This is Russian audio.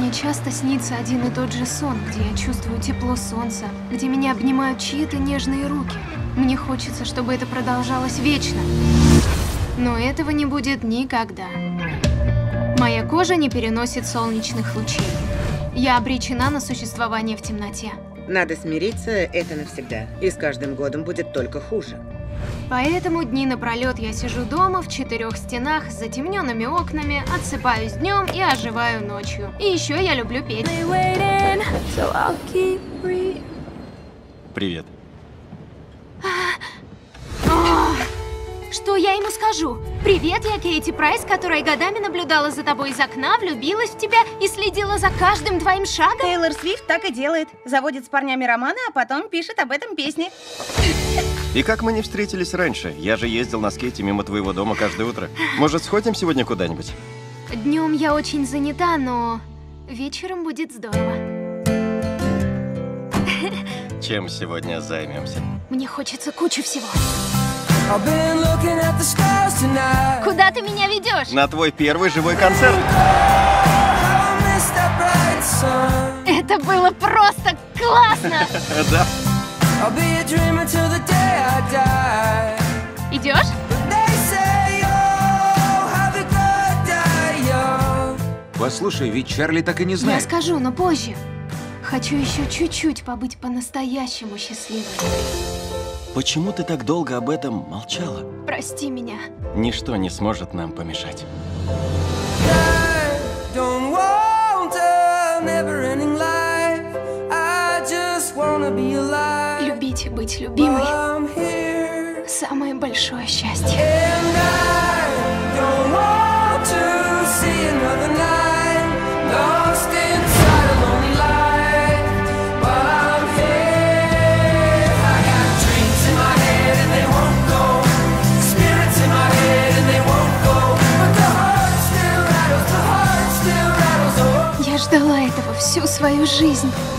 Мне часто снится один и тот же сон, где я чувствую тепло солнца, где меня обнимают чьи-то нежные руки. Мне хочется, чтобы это продолжалось вечно. Но этого не будет никогда. Моя кожа не переносит солнечных лучей. Я обречена на существование в темноте. Надо смириться, это навсегда. И с каждым годом будет только хуже. Поэтому дни напролет я сижу дома в 4 стенах с затемненными окнами, отсыпаюсь днем и оживаю ночью. И еще я люблю петь. Привет. Что я ему скажу? Привет, я Кейти Прайс, которая годами наблюдала за тобой из окна, влюбилась в тебя и следила за каждым твоим шагом. Тейлор Свифт так и делает. Заводит с парнями романы, а потом пишет об этом песни. И как мы не встретились раньше? Я же ездил на скейте мимо твоего дома каждое утро. Может, сходим сегодня куда-нибудь? Днем я очень занята, но вечером будет здорово. Чем сегодня займемся? Мне хочется кучу всего. Куда ты меня ведешь? На твой первый живой концерт. Это было просто классно! Да. Идешь? Послушай, ведь Чарли так и не Я знает. скажу, но позже. Хочу еще чуть-чуть побыть по-настоящему счастливой. Почему ты так долго об этом молчала? Прости меня. Ничто не сможет нам помешать. Любить и быть любимой – самое большое счастье. Я ждала этого всю свою жизнь.